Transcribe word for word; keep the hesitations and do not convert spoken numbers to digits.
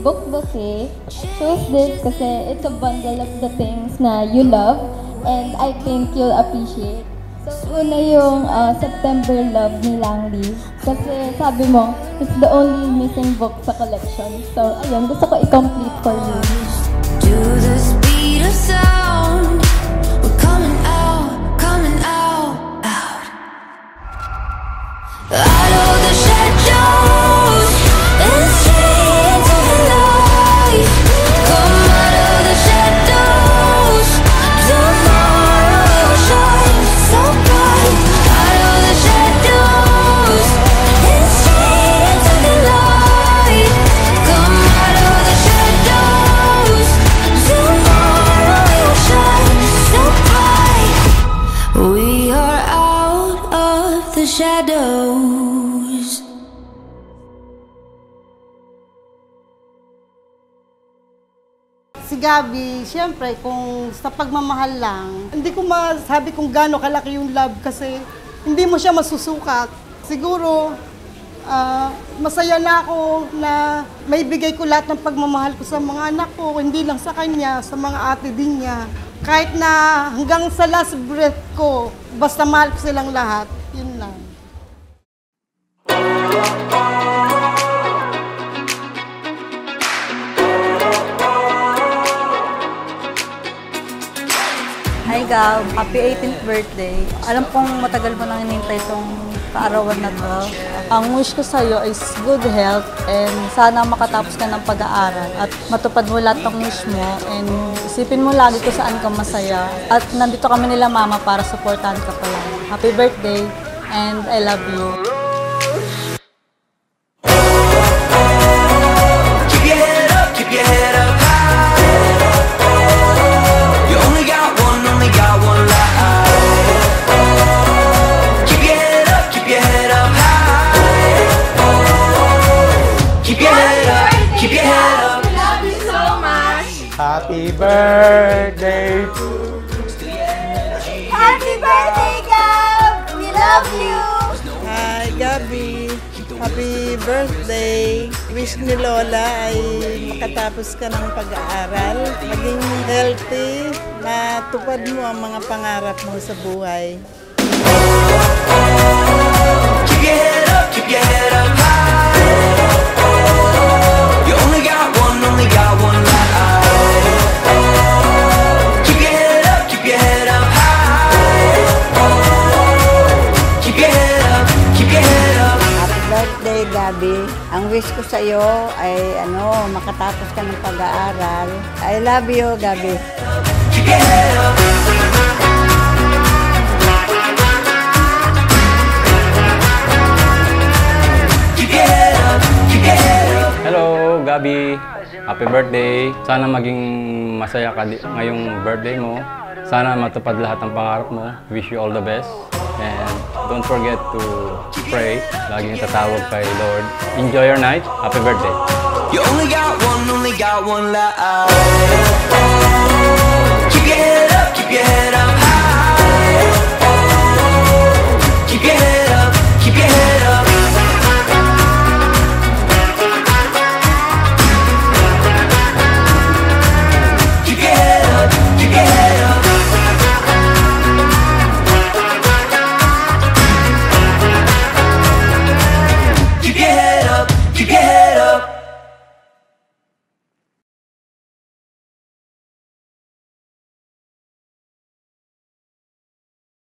book bouquet. I chose this kasi it's a bundle of the things na you love and I think you'll appreciate. So, una yung uh, September Love ni Langley. Kasi sabi mo, it's the only missing book sa collection. So, ayun, gusto ko i-complete for you. To the speed of sound, we're coming out, coming out, out. Out of the shadows and straight into the light. Come out of the shadows, tomorrow will shine so bright. Out of the shadows and straight into the light. Come out of the shadows, tomorrow will shine so bright. We are out of the shadows. Si Gabby, siyempre, kung sa pagmamahal lang, hindi ko masabi kung gaano kalaki yung love kasi hindi mo siya masusukat. Siguro, uh, masaya na ako na may bigay ko lahat ng pagmamahal ko sa mga anak ko, hindi lang sa kanya, sa mga ate din niya. Kahit na hanggang sa last breath ko, basta mahal ko silang lahat, yun lang. Hi Gab, happy eighteenth birthday. Alam kong matagal mo nang hinintay itong kaarawan na to. Ang wish ko sa'yo is good health and sana makatapos ka ng pag-aaral at matupad mo lahat ng wish mo and isipin mo lagi kung saan ka masaya. At nandito kami nila mama para supportahan ka pala. Happy birthday and I love you. Keep your head up, keep your head up high. You only got one, only got one life. Keep your head up, keep your head up high. Keep your head up, keep your head up. We love you so much. Happy birthday to Happy birthday, Gab. We love you. Hi, Gabby. Happy birthday. Wish ni Lola ay makatapos ka ng pag-aaral, maging healthy, matupad mo ang mga pangarap mo sa buhay. Keep your head up, keep your head up high. You only got one, only got one life. Keep your head up, keep your head up high. Keep your head up, keep your head up. Happy birthday, Gabby. Ang wish ko sa iyo ay ano, makatapos ka ng pag-aaral. I love you, Gabby. Keep your head up. Keep your head up, keep your head up. Hello, Gabby. Happy birthday. Sana maging masaya ka ngayong birthday mo. Sana matupad lahat ng pangarap mo. Wish you all the best. And don't forget to pray. Laging tatawag kay Lord. Enjoy your night. Happy birthday. You only got one, only got one life. Keep your head up, keep your head up